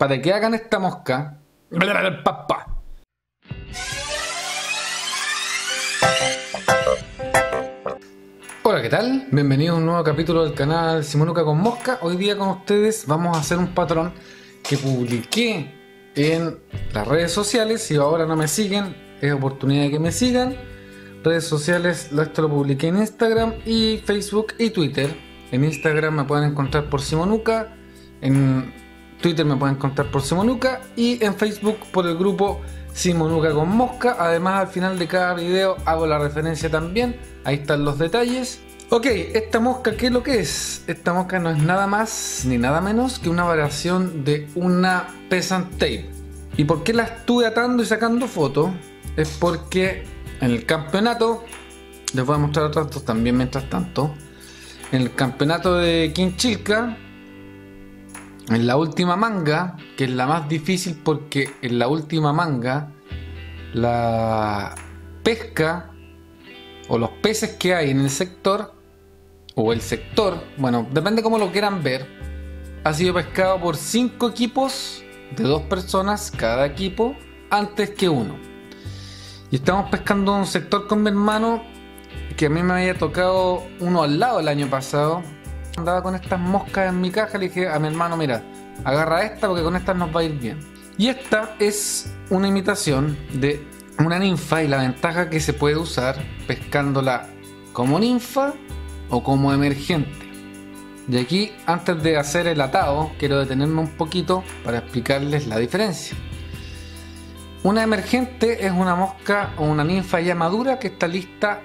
para que hagan esta mosca. Hola, ¿qué tal? Bienvenidos a un nuevo capítulo del canal Simonuca con Mosca. Hoy día con ustedes vamos a hacer un patrón que publiqué en las redes sociales. Si ahora no me siguen, es oportunidad de que me sigan. Redes sociales, esto lo publiqué en Instagram y Facebook y Twitter. En Instagram me pueden encontrar por Simonuca, en Twitter me pueden encontrar por Simonuca y en Facebook por el grupo Simonuca con Mosca. Además, al final de cada video hago la referencia también. Ahí están los detalles. Ok, esta mosca, ¿qué es lo que es? Esta mosca no es nada más ni nada menos que una variación de una peasant tape. ¿Y por qué la estuve atando y sacando fotos? Es porque en el campeonato, les voy a mostrar otras dos también mientras tanto. En el campeonato de Quinchilca, en la última manga, que es la más difícil porque en la última manga la pesca o los peces que hay en el sector, o el sector, bueno, depende cómo lo quieran ver, ha sido pescado por 5 equipos de 2 personas cada equipo antes que uno. Y estamos pescando un sector con mi hermano, que a mí me había tocado uno al lado el año pasado. Andaba con estas moscas en mi caja, le dije a mi hermano, mira, agarra esta porque con esta nos va a ir bien. Y esta es una imitación de una ninfa, y la ventaja que se puede usar pescándola como ninfa o como emergente. Y aquí, antes de hacer el atado, quiero detenerme un poquito para explicarles la diferencia. Una emergente es una mosca o una ninfa ya madura que está lista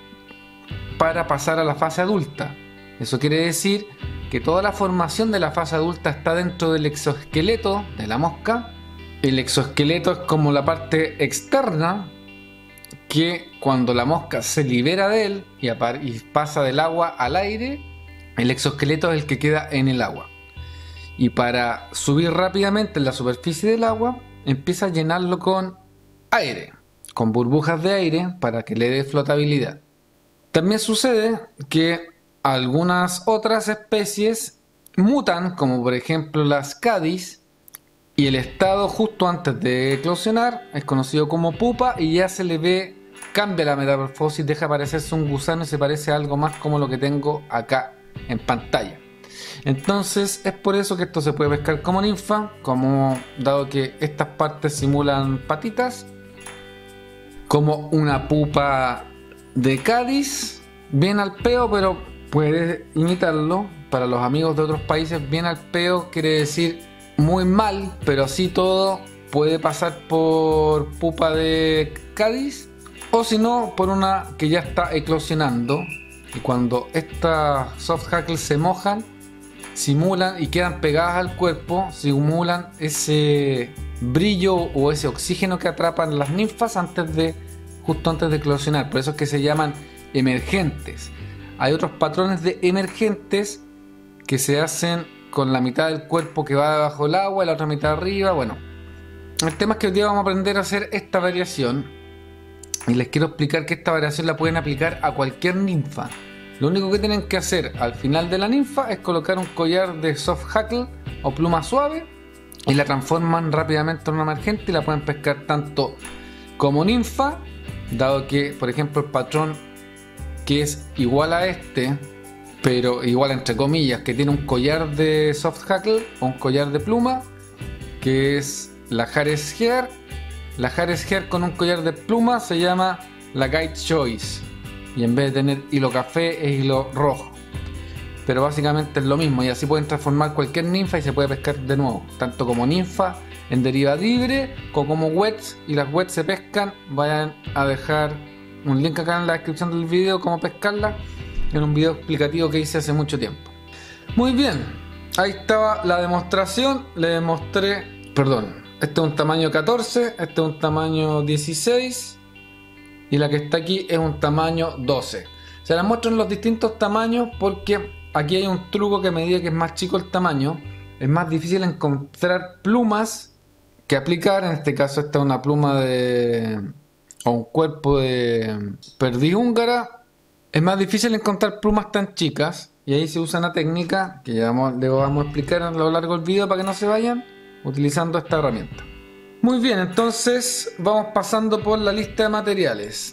para pasar a la fase adulta. Eso quiere decir que toda la formación de la fase adulta está dentro del exoesqueleto de la mosca. El exoesqueleto es como la parte externa que cuando la mosca se libera de él y pasa del agua al aire, el exoesqueleto es el que queda en el agua. Y para subir rápidamente en la superficie del agua, empieza a llenarlo con aire, con burbujas de aire para que le dé flotabilidad. También sucede que algunas otras especies mutan, como por ejemplo las Cádiz, y el estado justo antes de eclosionar es conocido como pupa y ya se le ve, cambia la metamorfosis, deja parecerse un gusano y se parece a algo más como lo que tengo acá en pantalla. Entonces es por eso que esto se puede pescar como ninfa, dado que estas partes simulan patitas, como una pupa de Cádiz, bien al peo, pero puedes imitarlo. Para los amigos de otros países, bien al peo quiere decir muy mal, pero así todo puede pasar por pupa de Cádiz, o si no, por una que ya está eclosionando. Y cuando estas soft hackles se mojan, simulan y quedan pegadas al cuerpo, simulan ese brillo o ese oxígeno que atrapan las ninfas justo antes de eclosionar. Por eso es que se llaman emergentes. Hay otros patrones de emergentes que se hacen con la mitad del cuerpo que va debajo del agua y la otra mitad arriba. Bueno, el tema es que hoy día vamos a aprender a hacer esta variación y les quiero explicar que esta variación la pueden aplicar a cualquier ninfa. Lo único que tienen que hacer al final de la ninfa es colocar un collar de soft hackle o pluma suave y la transforman rápidamente en una emergente y la pueden pescar tanto como ninfa, dado que, por ejemplo, el patrón que es igual a este, pero igual entre comillas, que tiene un collar de soft hackle o un collar de pluma, que es la Hares Hair. La Hares Hair con un collar de pluma se llama la Guide Choice, y en vez de tener hilo café es hilo rojo, pero básicamente es lo mismo, y así pueden transformar cualquier ninfa y se puede pescar de nuevo, tanto como ninfa en deriva libre como wets, y las wets se pescan. Vayan a dejar un link acá en la descripción del video cómo pescarla, en un video explicativo que hice hace mucho tiempo. Muy bien, ahí estaba la demostración. Le demostré, perdón, este es un tamaño 14, este es un tamaño 16 y la que está aquí es un tamaño 12. Se las muestro en los distintos tamaños porque aquí hay un truco que a medida que es más chico el tamaño es más difícil encontrar plumas que aplicar. En este caso esta es una pluma o un cuerpo de perdiz húngara. Es más difícil encontrar plumas tan chicas y ahí se usa una técnica que ya les vamos a explicar a lo largo del video para que no se vayan, utilizando esta herramienta. Muy bien, entonces vamos pasando por la lista de materiales.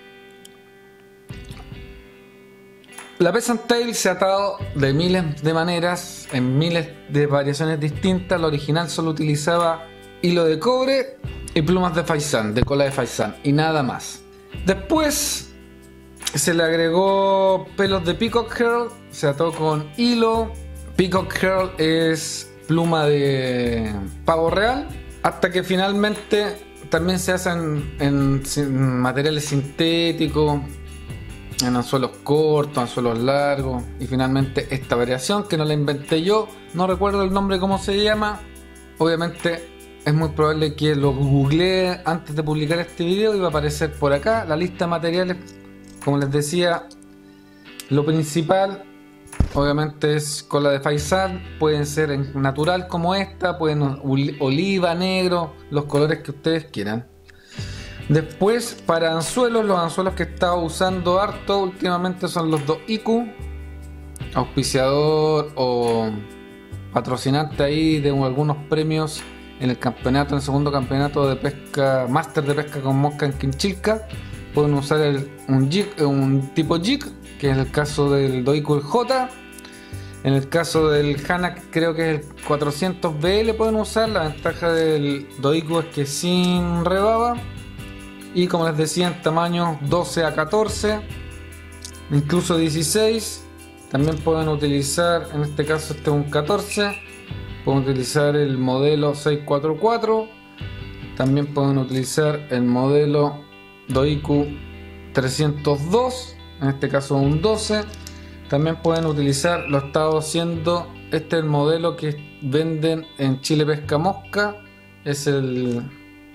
La Peasant Tail se ha atado de miles de maneras, en miles de variaciones distintas. La original solo utilizaba hilo de cobre y plumas de faisán, de cola de faisán, y nada más. Después se le agregó pelos de Peacock Herald, se ató con hilo. Peacock Herald es pluma de pavo real, hasta que finalmente también se hacen en materiales sintéticos, en anzuelos cortos, anzuelos largos, y finalmente esta variación que no la inventé yo, no recuerdo el nombre cómo se llama. Obviamente es muy probable que lo googleé antes de publicar este video y va a aparecer por acá la lista de materiales. Como les decía, lo principal obviamente es cola de faisán, pueden ser en natural como esta, pueden oliva, negro, los colores que ustedes quieran. Después, para anzuelos, los anzuelos que he estado usando harto últimamente son los Doiku, auspiciador o patrocinante ahí de algunos premios en el campeonato, en el segundo campeonato de pesca, máster de pesca con mosca en Quinchilca. Pueden usar un tipo jig, que es el caso del Doiku el J. En el caso del Hanak creo que es el 400BL pueden usar. La ventaja del Doiku es que es sin rebaba. Y como les decía, en tamaño 12 a 14, incluso 16. También pueden utilizar, en este caso este es un 14, pueden utilizar el modelo 644. También pueden utilizar el modelo Doiku 302, en este caso un 12. También pueden utilizar, lo he estado haciendo, este es el modelo que venden en Chile Pesca Mosca, es el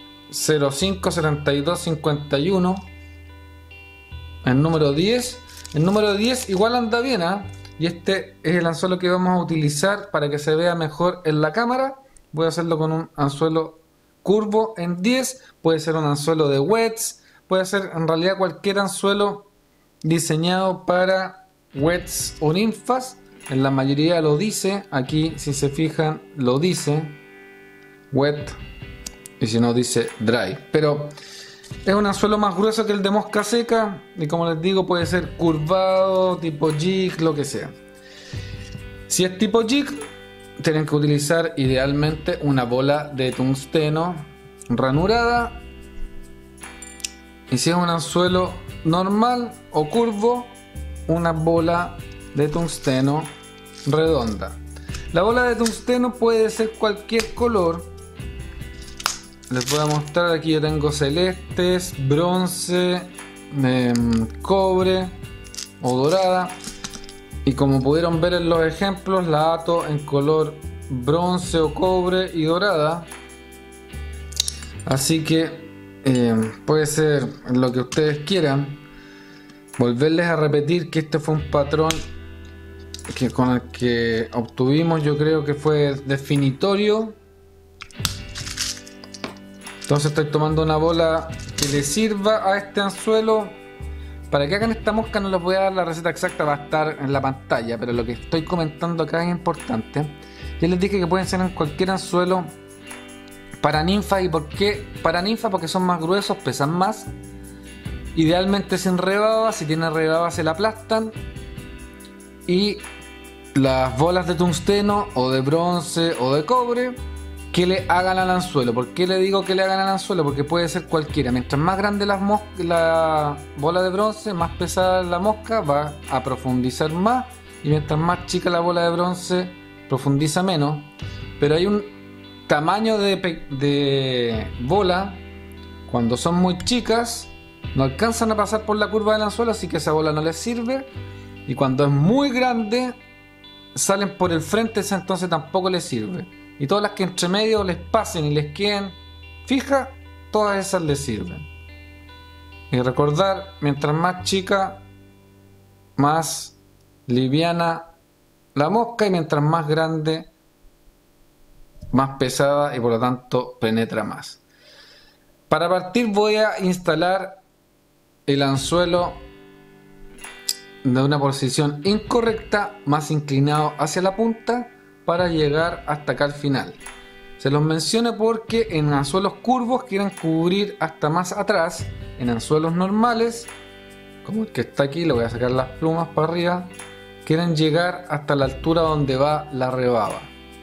057251, el número 10. El número 10 igual anda bien, y este es el anzuelo que vamos a utilizar para que se vea mejor en la cámara. Voy a hacerlo con un anzuelo curvo en 10, puede ser un anzuelo de wets, puede ser en realidad cualquier anzuelo diseñado para wets o ninfas. En la mayoría lo dice, aquí si se fijan lo dice wet, y si no dice dry, pero es un anzuelo más grueso que el de mosca seca, y como les digo puede ser curvado, tipo jig, lo que sea. Si es tipo jig, tienen que utilizar idealmente una bola de tungsteno ranurada, y si es un anzuelo normal o curvo, una bola de tungsteno redonda. La bola de tungsteno puede ser cualquier color. Les voy a mostrar, aquí yo tengo celestes, bronce, cobre o dorada, y como pudieron ver en los ejemplos, la ato en color bronce o cobre y dorada, así que puede ser lo que ustedes quieran. Volverles a repetir que este fue un patrón con el que obtuvimos, yo creo que fue definitorio. Entonces estoy tomando una bola que le sirva a este anzuelo. Para que hagan esta mosca no les voy a dar la receta exacta, va a estar en la pantalla, pero lo que estoy comentando acá es importante. Ya les dije que pueden ser en cualquier anzuelo para ninfa. ¿Y por qué para ninfa? Porque son más gruesos, pesan más. Idealmente sin rebaba, si tiene rebaba se la aplastan. Y las bolas de tungsteno o de bronce o de cobre que le hagan al anzuelo. ¿Por qué le digo que le hagan al anzuelo? Porque puede ser cualquiera. Mientras más grande la bola de bronce, más pesada la mosca, va a profundizar más. Y mientras más chica la bola de bronce, profundiza menos. Pero hay un tamaño de bola, cuando son muy chicas, no alcanzan a pasar por la curva del anzuelo, así que esa bola no les sirve. Y cuando es muy grande, salen por el frente, entonces tampoco les sirve. Y todas las que entre medio les pasen y les queden fijas, todas esas les sirven. Y recordar, mientras más chica, más liviana la mosca, y mientras más grande, más pesada, y por lo tanto penetra más. Para partir voy a instalar el anzuelo de una posición incorrecta, más inclinado hacia la punta, para llegar hasta acá al final. Se los menciono porque en anzuelos curvos quieren cubrir hasta más atrás. En anzuelos normales, como el que está aquí, le voy a sacar las plumas para arriba, quieren llegar hasta la altura donde va la rebaba.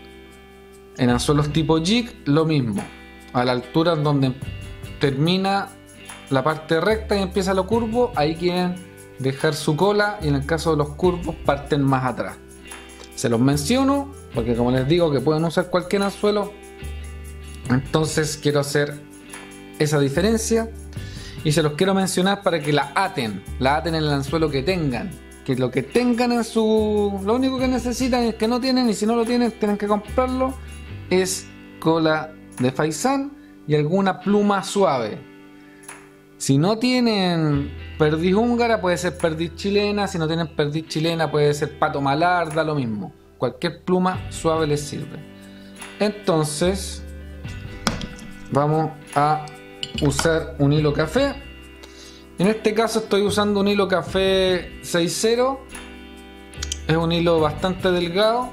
En anzuelos tipo jig, lo mismo, a la altura donde termina la parte recta y empieza lo curvo, ahí quieren dejar su cola, y en el caso de los curvos parten más atrás. Se los menciono porque, como les digo, que pueden usar cualquier anzuelo, entonces quiero hacer esa diferencia y se los quiero mencionar para que la aten en el anzuelo que tengan, que lo que tengan en su... Lo único que necesitan es que no tienen, y si no lo tienen tienen que comprarlo, es cola de faisán y alguna pluma suave. Si no tienen perdiz húngara, puede ser perdiz chilena. Si no tienen perdiz chilena, puede ser pato malar, da lo mismo. Cualquier pluma suave les sirve. Entonces vamos a usar un hilo café. En este caso estoy usando un hilo café 6.0. Es un hilo bastante delgado,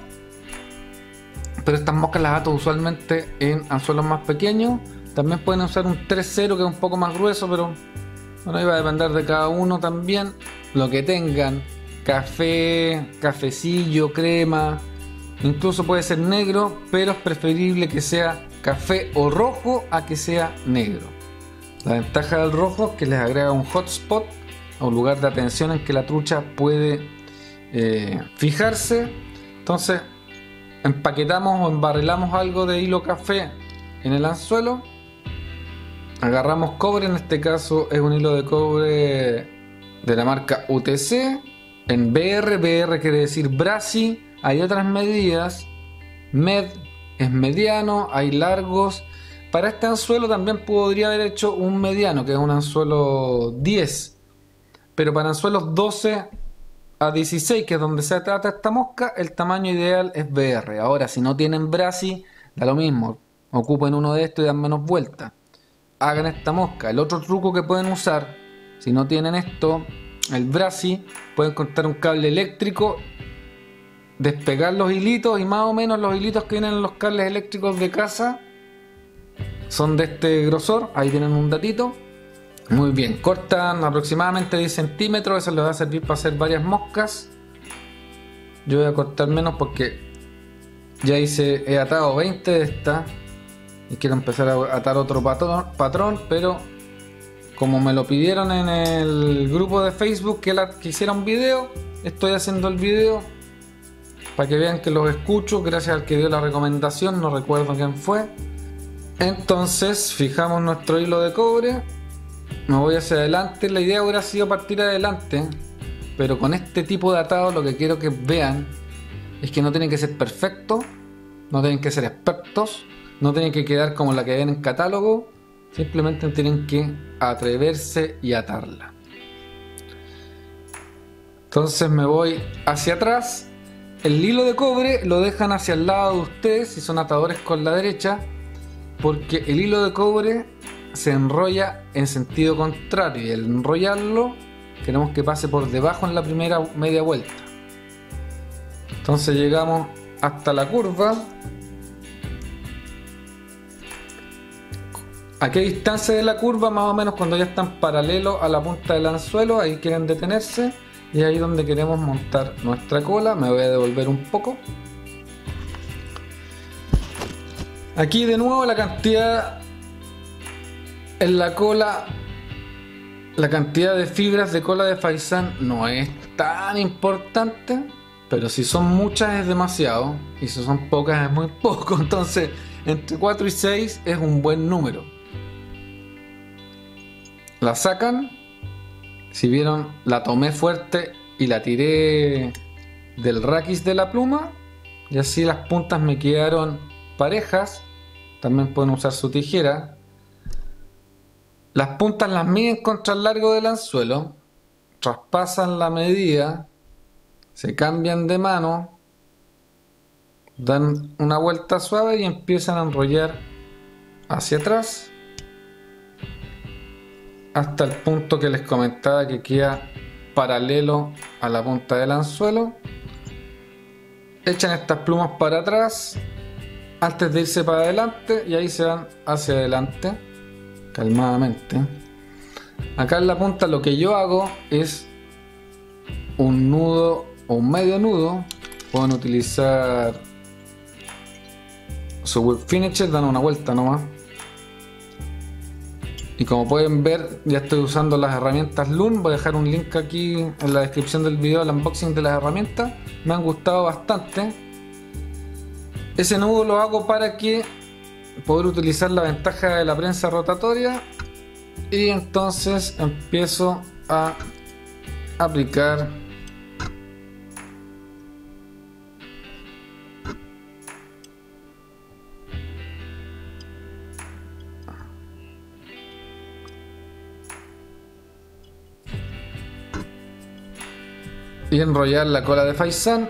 pero estas moscas las ato usualmente en anzuelos más pequeños. También pueden usar un 3.0, que es un poco más grueso, pero bueno, ahí va a depender de cada uno también. Lo que tengan, café, cafecillo, crema, incluso puede ser negro, pero es preferible que sea café o rojo a que sea negro. La ventaja del rojo es que les agrega un hotspot, o un lugar de atención en que la trucha puede fijarse. Entonces empaquetamos o embarrelamos algo de hilo café en el anzuelo, agarramos cobre, en este caso es un hilo de cobre de la marca UTC en BR. BR quiere decir Brasi. Hay otras medidas, Med es mediano, hay largos. Para este anzuelo también podría haber hecho un mediano, que es un anzuelo 10, pero para anzuelos 12 a 16, que es donde se trata esta mosca, el tamaño ideal es BR. Ahora, si no tienen Brasi, da lo mismo, ocupen uno de estos y dan menos vueltas. Hagan esta mosca. El otro truco que pueden usar, si no tienen esto, el Brasi, pueden cortar un cable eléctrico, despegar los hilitos, y más o menos los hilitos que vienen en los cables eléctricos de casa son de este grosor. Ahí tienen un datito. Muy bien, cortan aproximadamente 10 centímetros. Eso les va a servir para hacer varias moscas. Yo voy a cortar menos porque ya he atado 20 de estas y quiero empezar a atar otro patrón, pero como me lo pidieron en el grupo de Facebook que hiciera un video, estoy haciendo el video para que vean que los escucho, gracias al que dio la recomendación, no recuerdo quién fue. Entonces fijamos nuestro hilo de cobre, me voy hacia adelante. La idea hubiera sido partir adelante, pero con este tipo de atado lo que quiero que vean es que no tienen que ser perfectos, no tienen que ser expertos, no tienen que quedar como la que ven en catálogo, simplemente tienen que atreverse y atarla. Entonces me voy hacia atrás. El hilo de cobre lo dejan hacia el lado de ustedes si son atadores con la derecha, porque el hilo de cobre se enrolla en sentido contrario y al enrollarlo queremos que pase por debajo en la primera media vuelta. Entonces llegamos hasta la curva. ¿A qué distancia de la curva? Más o menos cuando ya están paralelos a la punta del anzuelo, ahí quieren detenerse, y ahí donde queremos montar nuestra cola. Me voy a devolver un poco. Aquí de nuevo la cantidad en la cola, la cantidad de fibras de cola de faisán no es tan importante, pero si son muchas es demasiado, y si son pocas es muy poco. Entonces entre 4 y 6 es un buen número. La sacan. Si vieron, la tomé fuerte y la tiré del raquis de la pluma, y así las puntas me quedaron parejas. También pueden usar su tijera. Las puntas las miden contra el largo del anzuelo, traspasan la medida, se cambian de mano, dan una vuelta suave y empiezan a enrollar hacia atrás hasta el punto que les comentaba que queda paralelo a la punta del anzuelo. Echan estas plumas para atrás antes de irse para adelante, y ahí se van hacia adelante calmadamente. Acá en la punta lo que yo hago es un nudo o un medio nudo. Pueden utilizar su whip finisher, dan una vuelta nomás. Y como pueden ver, ya estoy usando las herramientas Loom. Voy a dejar un link aquí en la descripción del video, el unboxing de las herramientas. Me han gustado bastante. Ese nudo lo hago para que poder utilizar la ventaja de la prensa rotatoria. Y entonces empiezo a aplicar y enrollar la cola de faisán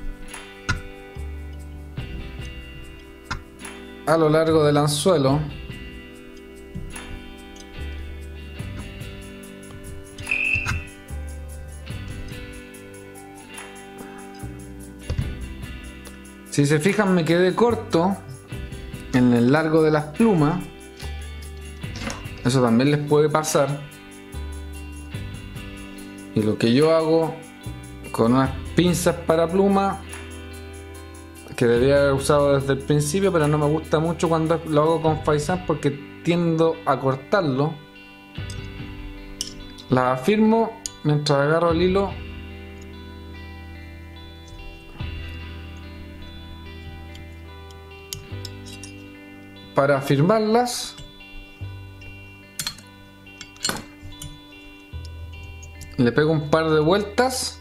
a lo largo del anzuelo. Si se fijan, me quedé corto en el largo de las plumas. Eso también les puede pasar. Y lo que yo hago con unas pinzas para pluma, que debía haber usado desde el principio, pero no me gusta mucho cuando lo hago con faisán porque tiendo a cortarlo. Las afirmo mientras agarro el hilo para afirmarlas. Le pego un par de vueltas.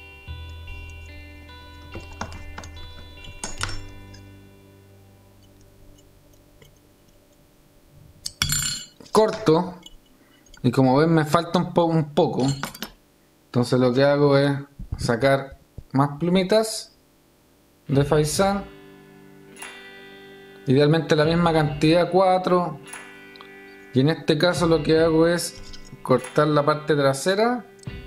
Corto. Y como ven, me falta un poco. Entonces lo que hago es sacar más plumitas de faisán. Idealmente la misma cantidad, 4. Y en este caso lo que hago es cortar la parte trasera.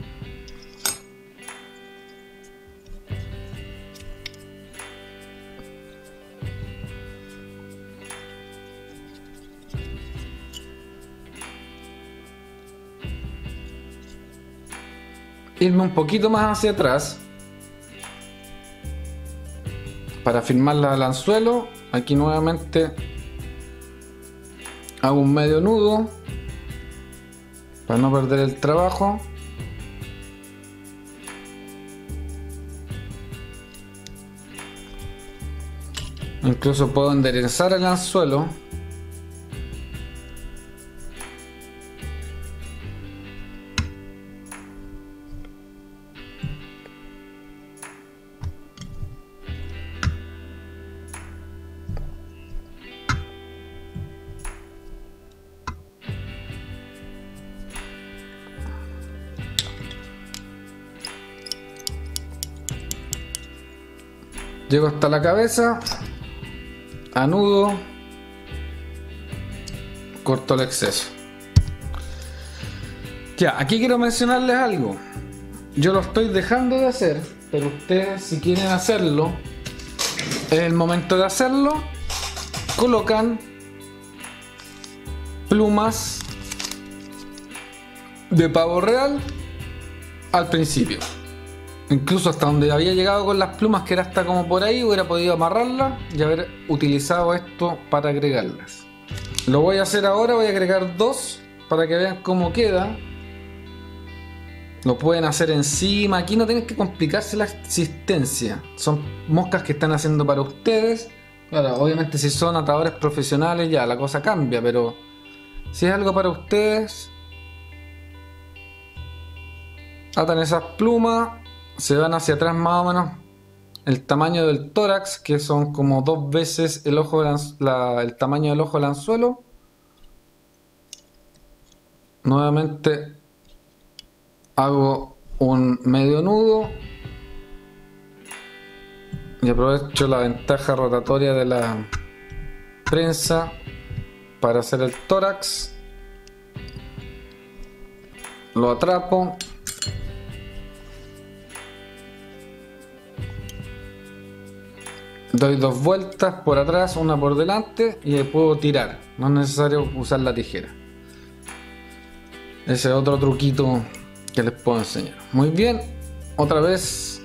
Irme un poquito más hacia atrás para firmarla al anzuelo. Aquí nuevamente hago un medio nudo para no perder el trabajo. Incluso puedo enderezar el anzuelo. Llego hasta la cabeza, anudo, corto el exceso. Ya, aquí quiero mencionarles algo. Yo lo estoy dejando de hacer, pero ustedes, si quieren hacerlo, es el momento de hacerlo. Colocan plumas de pavo real al principio. Incluso hasta donde había llegado con las plumas, que era hasta como por ahí, hubiera podido amarrarlas y haber utilizado esto para agregarlas. Lo voy a hacer ahora, voy a agregar 2 para que vean cómo queda. Lo pueden hacer encima, aquí no tienen que complicarse la existencia. Son moscas que están haciendo para ustedes. Claro, obviamente si son atadores profesionales ya la cosa cambia, pero si es algo para ustedes, atan esas plumas. Se van hacia atrás más o menos el tamaño del tórax, que son como 2 veces el ojo el tamaño del ojo del anzuelo. Nuevamente hago un medio nudo y aprovecho la ventaja rotatoria de la prensa para hacer el tórax. Lo atrapo. Doy 2 vueltas por atrás, una por delante y puedo tirar. No es necesario usar la tijera. Ese es otro truquito que les puedo enseñar. Muy bien, otra vez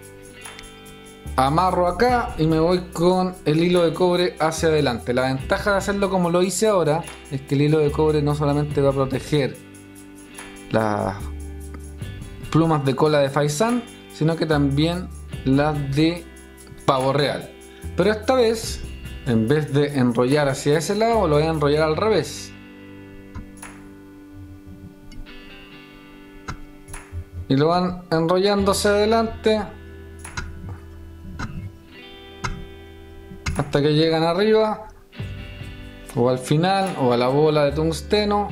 amarro acá y me voy con el hilo de cobre hacia adelante. La ventaja de hacerlo como lo hice ahora es que el hilo de cobre no solamente va a proteger las plumas de cola de faisán, sino que también las de pavo real. Pero esta vez, en vez de enrollar hacia ese lado, lo voy a enrollar al revés. Y lo van enrollando hacia adelante hasta que llegan arriba, o al final, o a la bola de tungsteno.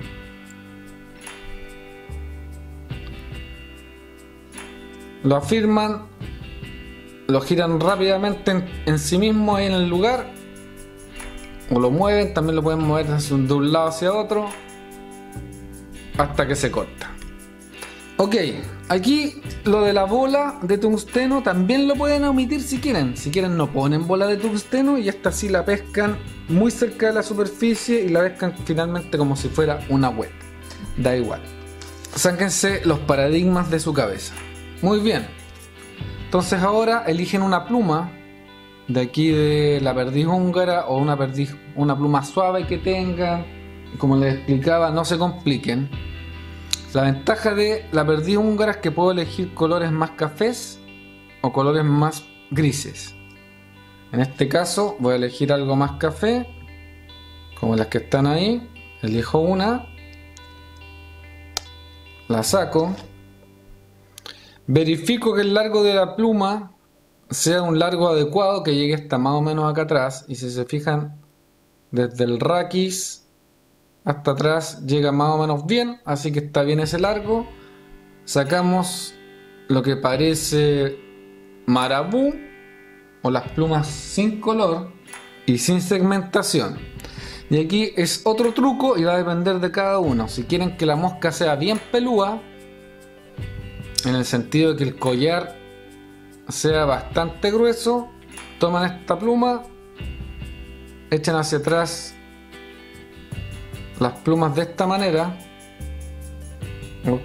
Lo afirman, lo giran rápidamente en sí mismo ahí en el lugar, o lo mueven, también lo pueden mover de un lado hacia otro hasta que se corta. Ok, aquí lo de la bola de tungsteno también lo pueden omitir si quieren. Si quieren no ponen bola de tungsteno y esta sí la pescan muy cerca de la superficie y la pescan finalmente como si fuera una web. Da igual. Sáquense los paradigmas de su cabeza. Muy bien. Entonces ahora eligen una pluma de aquí de la perdiz húngara o una pluma suave que tengan. Como les explicaba, no se compliquen. La ventaja de la perdiz húngara es que puedo elegir colores más cafés o colores más grises. En este caso voy a elegir algo más café, como las que están ahí. Elijo una, la saco, verifico que el largo de la pluma sea un largo adecuado, que llegue hasta más o menos acá atrás, y si se fijan, desde el raquis hasta atrás llega más o menos bien, así que está bien ese largo. Sacamos lo que parece marabú o las plumas sin color y sin segmentación. Y aquí es otro truco y va a depender de cada uno. Si quieren que la mosca sea bien pelúa, en el sentido de que el collar sea bastante grueso, toman esta pluma, echan hacia atrás las plumas de esta manera, ok,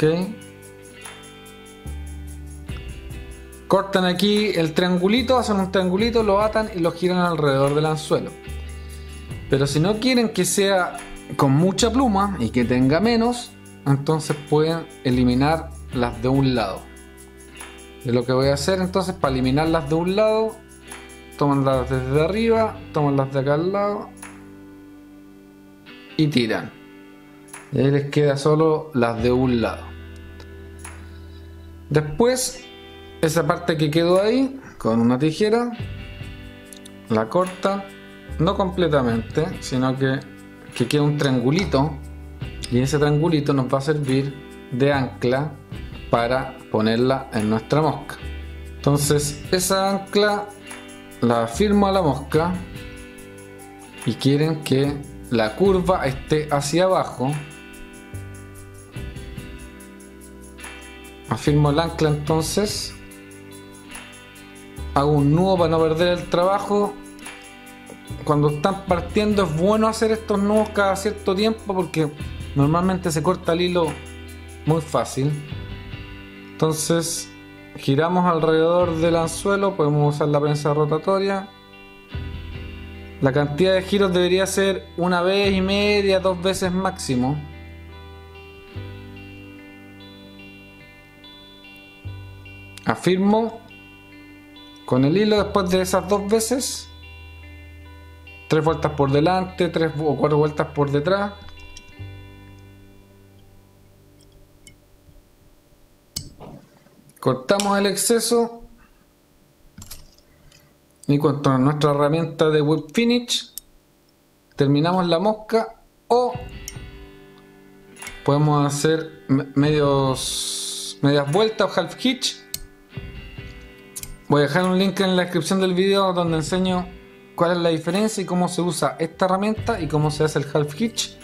cortan aquí el triangulito, hacen un triangulito, lo atan y lo giran alrededor del anzuelo. Pero si no quieren que sea con mucha pluma y que tenga menos, entonces pueden eliminar las de un lado. Y lo que voy a hacer entonces, para eliminar las de un lado, toman las desde arriba, toman las de acá al lado y tiran, y ahí les queda solo las de un lado. Después esa parte que quedó ahí, con una tijera la corta, no completamente, sino que queda un triangulito, y ese triangulito nos va a servir de ancla para ponerla en nuestra mosca. Entonces esa ancla la afirmo a la mosca y quieren que la curva esté hacia abajo. Afirmo el ancla, entonces hago un nudo para no perder el trabajo. Cuando están partiendo es bueno hacer estos nudos cada cierto tiempo porque normalmente se corta el hilo muy fácil. Entonces giramos alrededor del anzuelo, podemos usar la prensa rotatoria. La cantidad de giros debería ser 1 vez y media, 2 veces máximo. Afirmo con el hilo después de esas 2 veces. 3 vueltas por delante, 3 o 4 vueltas por detrás. Cortamos el exceso. Y con nuestra herramienta de Whip Finish terminamos la mosca, o podemos hacer medias vueltas o half hitch. Voy a dejar un link en la descripción del video donde enseño cuál es la diferencia y cómo se usa esta herramienta y cómo se hace el half hitch.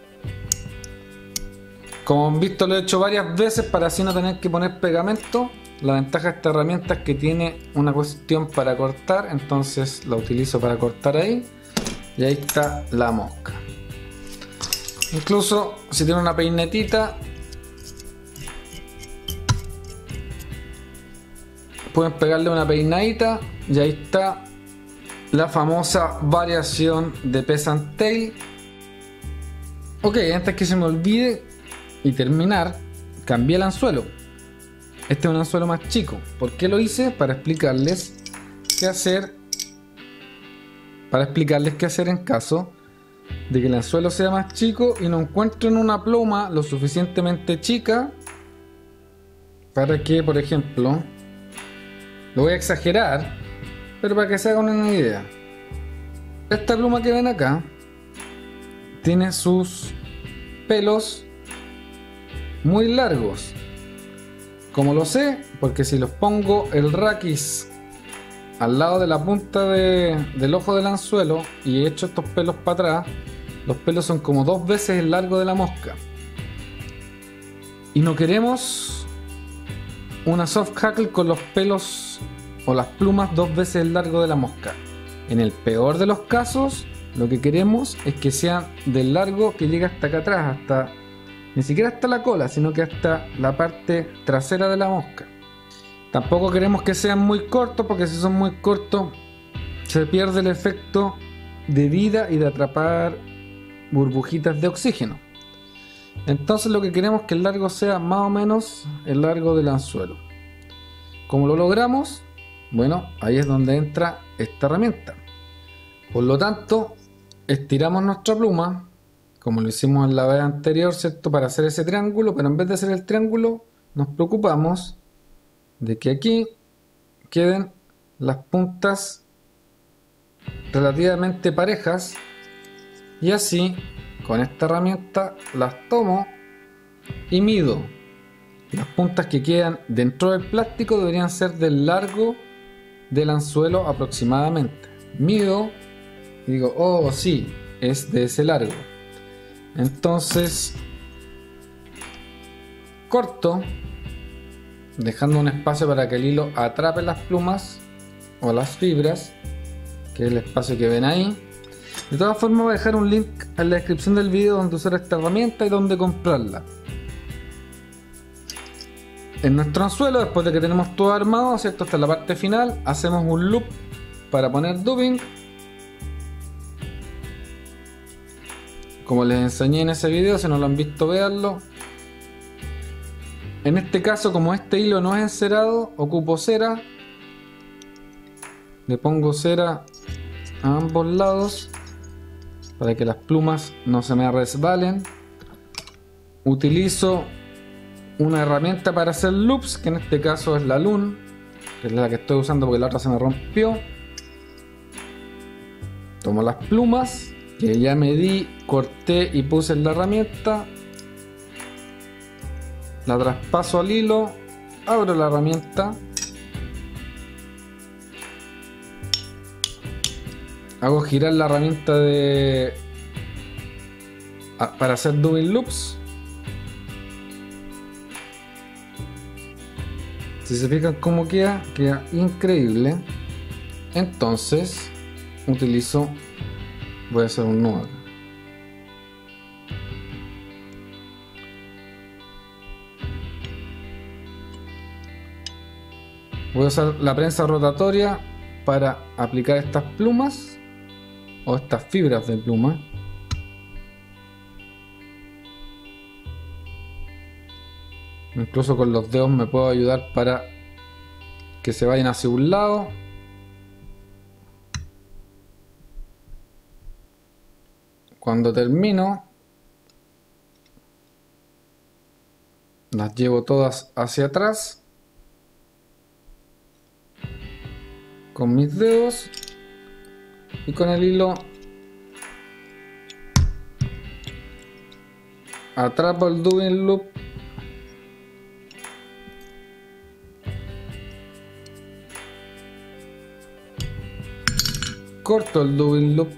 Como han visto, lo he hecho varias veces para así no tener que poner pegamento. La ventaja de esta herramienta es que tiene una cuestión para cortar, entonces la utilizo para cortar ahí y ahí está la mosca. Incluso si tiene una peinetita, pueden pegarle una peinadita y ahí está la famosa variación de Peasant Tail. Ok, antes que se me olvide y terminar, cambié el anzuelo. Este es un anzuelo más chico. ¿Por qué lo hice? Para explicarles qué hacer. Para explicarles qué hacer en caso de que el anzuelo sea más chico y no encuentren una pluma lo suficientemente chica para que, por ejemplo, lo voy a exagerar, pero para que se hagan una idea, esta pluma que ven acá tiene sus pelos muy largos. Como lo sé, porque si los pongo el raquis al lado de la punta del ojo del anzuelo y echo estos pelos para atrás, los pelos son como 2 veces el largo de la mosca. Y no queremos una soft hackle con los pelos o las plumas 2 veces el largo de la mosca. En el peor de los casos, lo que queremos es que sean del largo que llega hasta acá atrás, hasta ni siquiera hasta la cola, sino que hasta la parte trasera de la mosca. Tampoco queremos que sean muy cortos, porque si son muy cortos se pierde el efecto de vida y de atrapar burbujitas de oxígeno. Entonces lo que queremos es que el largo sea más o menos el largo del anzuelo. ¿Cómo lo logramos? Bueno, ahí es donde entra esta herramienta. Por lo tanto, estiramos nuestra pluma, como lo hicimos en la vez anterior, ¿cierto? Para hacer ese triángulo, pero en vez de hacer el triángulo, nos preocupamos de que aquí queden las puntas relativamente parejas, y así con esta herramienta las tomo y mido. Las puntas que quedan dentro del plástico deberían ser del largo del anzuelo aproximadamente. Mido y digo, oh sí, es de ese largo. Entonces corto, dejando un espacio para que el hilo atrape las plumas o las fibras, que es el espacio que ven ahí. De todas formas voy a dejar un link en la descripción del video donde usar esta herramienta y donde comprarla. En nuestro anzuelo, después de que tenemos todo armado, ¿cierto? Hasta la parte final, hacemos un loop para poner dubbing. Como les enseñé en ese video, si no lo han visto, véanlo. En este caso, como este hilo no es encerado, ocupo cera. Le pongo cera a ambos lados para que las plumas no se me resbalen. Utilizo una herramienta para hacer loops, que en este caso es la Loom, que es la que estoy usando porque la otra se me rompió. Tomo las plumas que ya medí, corté y puse en la herramienta, la traspaso al hilo, abro la herramienta, hago girar la herramienta para hacer double loops. Si se fijan cómo queda increíble. Entonces voy a hacer un nudo acá. Voy a usar la prensa rotatoria para aplicar estas plumas o estas fibras de pluma. Incluso con los dedos me puedo ayudar para que se vayan hacia un lado. Cuando termino, las llevo todas hacia atrás con mis dedos y con el hilo atrapo el double loop corto el double loop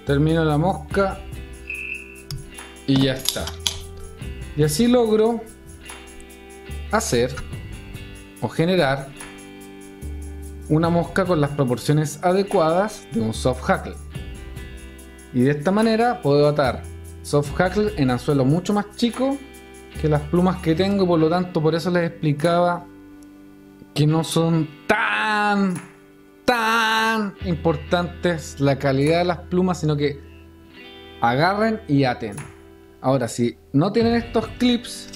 termino la mosca y ya está. Y así logro hacer o generar una mosca con las proporciones adecuadas de un soft hackle. Y de esta manera puedo atar soft hackle en anzuelo mucho más chico que las plumas que tengo, y por lo tanto por eso les explicaba que no son tan importantes la calidad de las plumas, sino que agarren y aten. Ahora, si no tienen estos clips,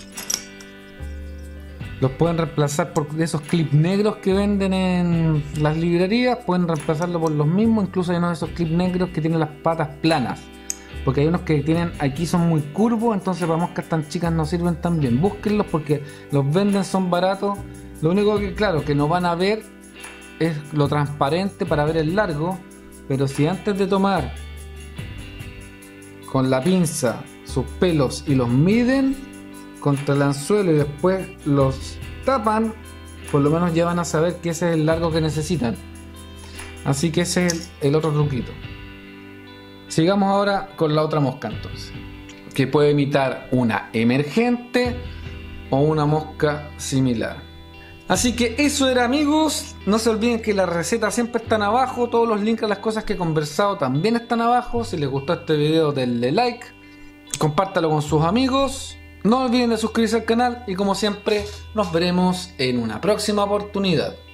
los pueden reemplazar por esos clips negros que venden en las librerías. Pueden reemplazarlo por los mismos. Incluso hay unos de esos clips negros que tienen las patas planas, porque hay unos que tienen aquí son muy curvos, entonces para moscas tan chicas no sirven tan bien. Búsquenlos porque los venden, son baratos. Lo único que, claro, que no van a ver es lo transparente para ver el largo, pero si antes de tomar con la pinza sus pelos y los miden contra el anzuelo y después los tapan, por lo menos ya van a saber que ese es el largo que necesitan. Así que ese es el otro truquito. Sigamos ahora con la otra mosca entonces, que puede imitar una emergente o una mosca similar. Así que eso era, amigos. No se olviden que las recetas siempre están abajo. Todos los links a las cosas que he conversado también están abajo. Si les gustó este video, denle like, compártalo con sus amigos. No olviden de suscribirse al canal y, como siempre, nos veremos en una próxima oportunidad.